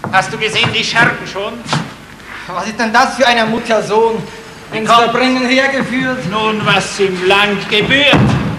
Hast du gesehen, die Scherben schon? Was ist denn das für ein Muttersohn? Ins Verbrennen hergeführt? Nun, was ihm lang gebührt.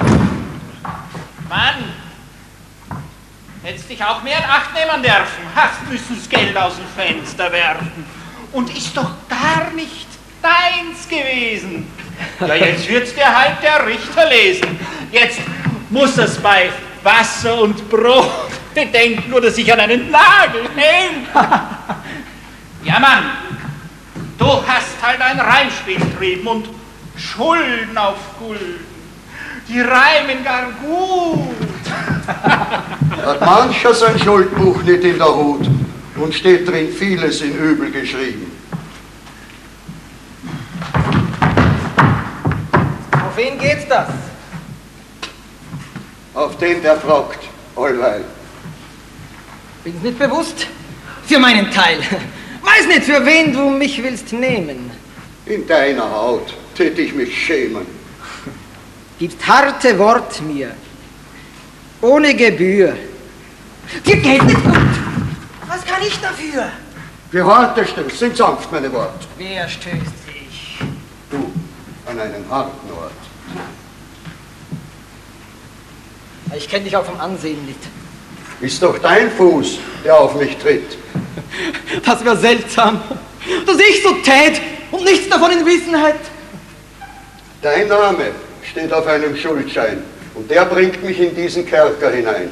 Mann, hättest dich auch mehr in Acht nehmen dürfen. Hast müssen das Geld aus dem Fenster werfen. Und ist doch gar nicht deins gewesen. Ja, jetzt wird's dir halt der Richter lesen. Jetzt muss es bei Wasser und Brot bedenken oder sich an einen Nagel hängen. Ja, Mann, du hast halt ein Reimspiel getrieben und Schulden auf Gulden. Die reimen gar gut. Hat mancher sein Schuldbuch nicht in der Hut und steht drin vieles in Übel geschrieben. Auf wen geht's das? Auf den, der fragt, allweil. Bin's nicht bewusst? Für meinen Teil. Weiß nicht, für wen du mich willst nehmen. In deiner Haut tät ich mich schämen. Gibst harte Wort mir, ohne Gebühr. Dir geht nicht gut. Was kann ich dafür? Wie hart es stößt, sind sanft meine Worte. Wer stößt sich? Du, an einen harten Ort. Ich kenne dich auch vom Ansehen nicht. Ist doch dein Fuß, der auf mich tritt. Das wäre seltsam, dass ich so tät und nichts davon in Wissenheit. Dein Name steht auf einem Schuldschein und der bringt mich in diesen Kerker hinein.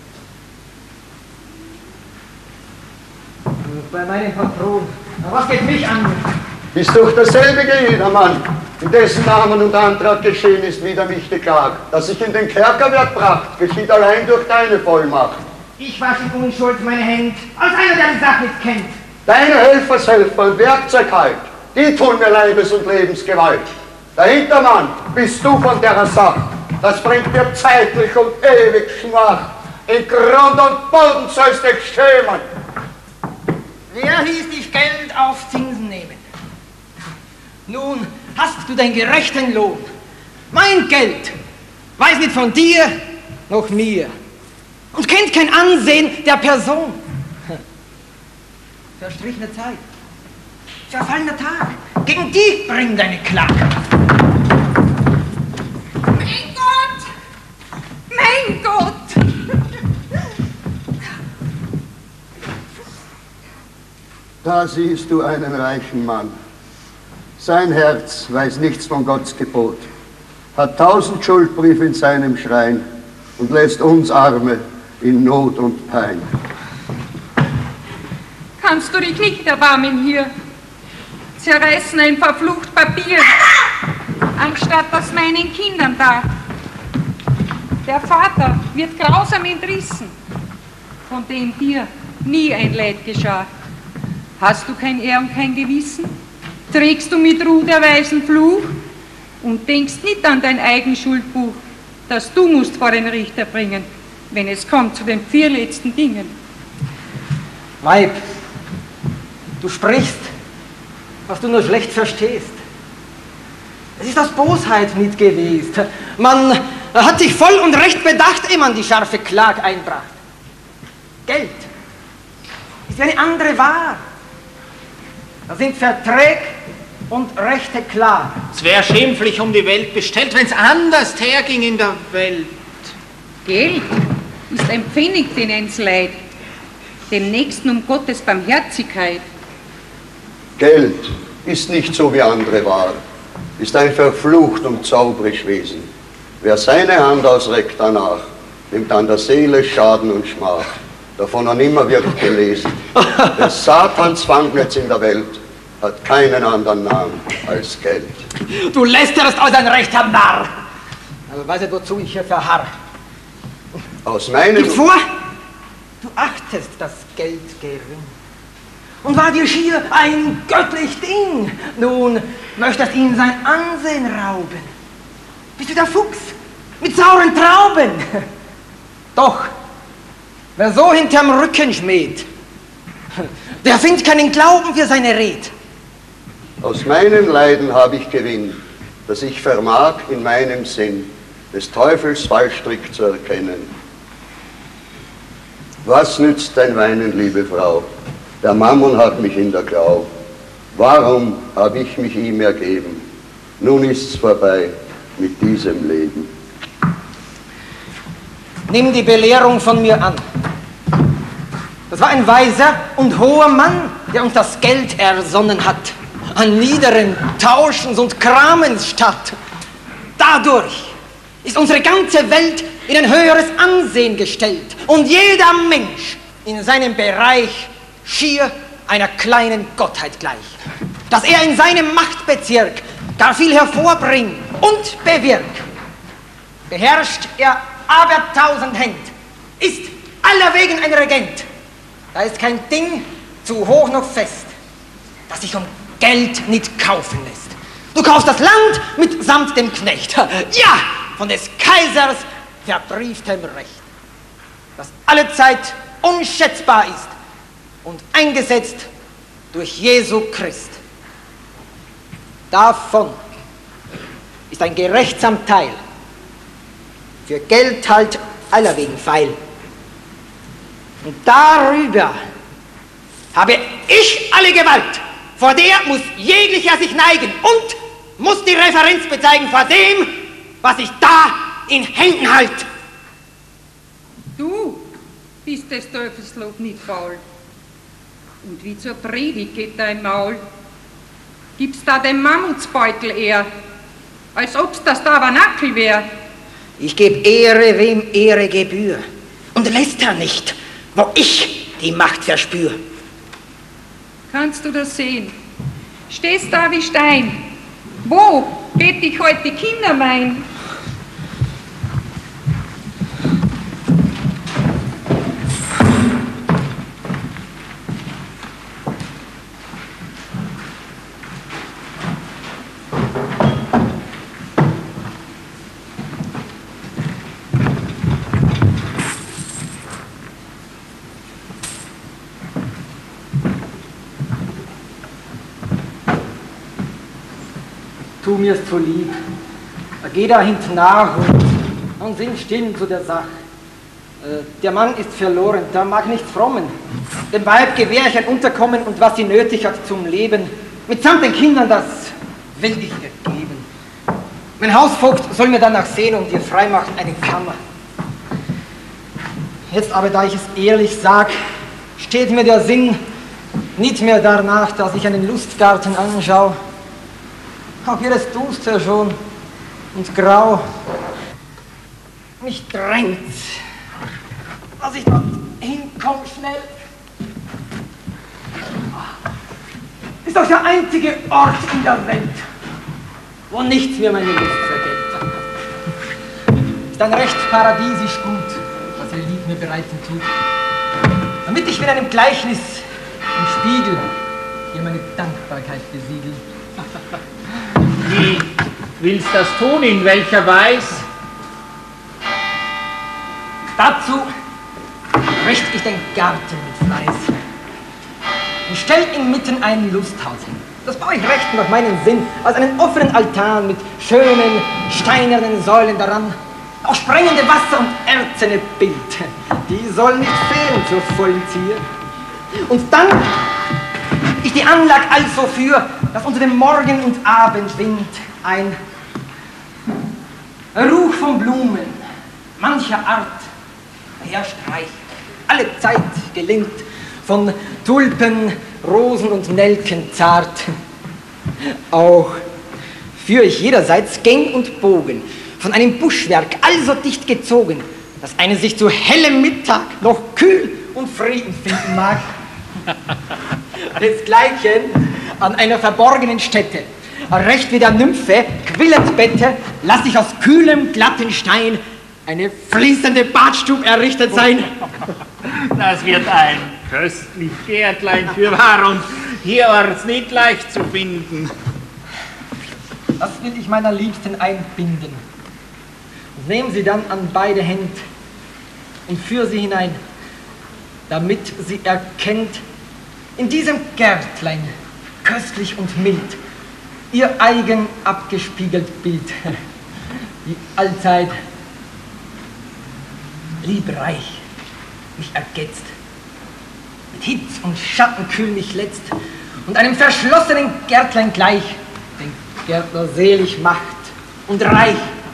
Bei meinem Patron. Was geht mich an? Ist doch derselbige jedermann, in dessen Namen und Antrag geschehen ist, wider mich die Klage. Dass ich in den Kerker werd bracht, geschieht allein durch deine Vollmacht. Ich wasche unschuld meine Hände, als einer, der die Sache nicht kennt. Deine Helfershelfer und Werkzeug halt, die tun mir Leibes- und Lebensgewalt. Der Hintermann bist du von der Sache, das bringt dir zeitlich und ewig Schmach. In Grund und Boden sollst du dich schämen. Wer hieß dich Geld auf Zinsen nehmen? Nun hast du deinen gerechten Lohn. Mein Geld weiß nicht von dir noch mir und kennt kein Ansehen der Person. Verstrichene Zeit, verfallener Tag, gegen die bring deine Klage. Mein Gott! Mein Gott! Da siehst du einen reichen Mann. Sein Herz weiß nichts von Gottes Gebot, hat 1000 Schuldbriefe in seinem Schrein und lässt uns Arme in Not und Pein. Kannst du dich nicht erbarmen hier? Zerreißen ein verflucht Papier, anstatt das meinen Kindern da. Der Vater wird grausam entrissen, von dem dir nie ein Leid geschah. Hast du kein Ehr und kein Gewissen? Trägst du mit Ruhe der weisen Fluch und denkst nicht an dein eigen Schuldbuch, das du musst vor den Richter bringen, wenn es kommt zu den 4 letzten Dingen. Weib, du sprichst, was du nur schlecht verstehst. Es ist aus Bosheit nicht gewesen. Man hat sich voll und recht bedacht, ehe man die scharfe Klage einbracht. Geld ist wie eine andere Wahr. Da sind Verträge und Rechte klar. Es wäre schimpflich um die Welt bestellt, wenn es anders herging in der Welt. Geld ist ein Pfennig, den eins leiht, dem Nächsten um Gottes Barmherzigkeit. Geld ist nicht so wie andere Waren, ist ein verflucht und zauberisch Wesen. Wer seine Hand ausreckt danach, nimmt an der Seele Schaden und Schmach. Davon noch nimmer wird gelesen. Des Satans Fangnetz in der Welt hat keinen anderen Namen als Geld. Du lästerst aus ein rechter Narr. Aber weißt du, wozu ich hier verharr? Aus meinem... Gib vor, du achtest das Geld gering und war dir schier ein göttlich Ding. Nun möchtest ihn sein Ansehen rauben. Bist du der Fuchs mit sauren Trauben? Doch, wer so hinterm Rücken schmäht, der findet keinen Glauben für seine Red. Aus meinem Leiden habe ich Gewinn, dass ich vermag in meinem Sinn des Teufels Fallstrick zu erkennen. Was nützt dein Weinen, liebe Frau? Der Mammon hat mich in der Klau. Warum habe ich mich ihm ergeben? Nun ist's vorbei mit diesem Leben. Nimm die Belehrung von mir an. Das war ein weiser und hoher Mann, der uns das Geld ersonnen hat. An niederen Tauschens und Kramens statt. Dadurch ist unsere ganze Welt in ein höheres Ansehen gestellt und jeder Mensch in seinem Bereich schier einer kleinen Gottheit gleich. Dass er in seinem Machtbezirk gar viel hervorbringt und bewirkt. Beherrscht er aber 1000 Händ, ist allerwegen ein Regent. Da ist kein Ding zu hoch noch fest, das sich um Geld nicht kaufen lässt. Du kaufst das Land mitsamt dem Knecht. Ja, von des Kaisers verbrieftem Recht, das allezeit unschätzbar ist und eingesetzt durch Jesu Christ. Davon ist ein gerechtsam Teil, für Geld halt allerwegen feil. Und darüber habe ich alle Gewalt, vor der muss jeglicher sich neigen und muss die Referenz bezeigen vor dem, was ich da in Händen halt. Du bist des Teufels Lob nicht faul. Und wie zur Predigt geht dein Maul. Gibst da den Mammutsbeutel eher, als ob's das Tabernakel wär. Ich geb Ehre, wem Ehre gebühr, und läster nicht, wo ich die Macht verspür. Kannst du das sehen? Stehst da wie Stein. Wo geht dich heute die Kinder mein? Tu mir's zu lieb. Geh da hinten nach und sing still zu der Sache. Der Mann ist verloren, der mag nichts frommen. Dem Weib gewähr ich ein Unterkommen und was sie nötig hat zum Leben. Mitsamt den Kindern, das will ich ihr geben. Mein Hausvogt soll mir danach sehen und ihr freimachen eine Kammer. Jetzt aber, da ich es ehrlich sag, steht mir der Sinn nicht mehr danach, dass ich einen Lustgarten anschaue. Auch hier ist duster schon und grau. Mich drängt, dass ich dort hinkomme schnell. Ist doch der einzige Ort in der Welt, wo nichts mir meine Lust vergeht. Ist ein recht paradiesisch gut, was ihr Lieb mir bereiten tut. Damit ich mit einem Gleichnis im Spiegel hier meine Dankbarkeit besiegel. Wie willst das tun, in welcher Weise? Dazu richt ich den Garten mit Fleiß und stell inmitten ein Lusthaus hin. Das baue ich recht nach meinem Sinn, als einen offenen Altan mit schönen, steinernen Säulen daran, auch sprengende Wasser und erzene Bild. Die sollen nicht fehlen zur vollen Zier. Und dann ich die Anlag also für, dass unter dem Morgen- und Abendwind ein Ruch von Blumen mancher Art herstreicht, alle Zeit gelingt, von Tulpen, Rosen und Nelken zart. Auch führ ich jederseits Gäng und Bogen von einem Buschwerk also dicht gezogen, dass eine sich zu hellem Mittag noch kühl und Frieden finden mag. Desgleichen an einer verborgenen Stätte, recht wie der Nymphe quillend Bette, lass ich aus kühlem, glatten Stein eine fließende Badstube errichtet sein. Das wird ein köstlich Gärtlein fürwahr und hier war's nicht leicht zu finden. Das will ich meiner Liebsten einbinden. Nehm sie dann an beide Hände und führ sie hinein, damit sie erkennt, in diesem Gärtlein, köstlich und mild, ihr eigen abgespiegelt Bild, die allzeit liebreich mich ergetzt. mit Hitz und Schatten kühl mich letzt und einem verschlossenen Gärtlein gleich den Gärtner selig macht und reich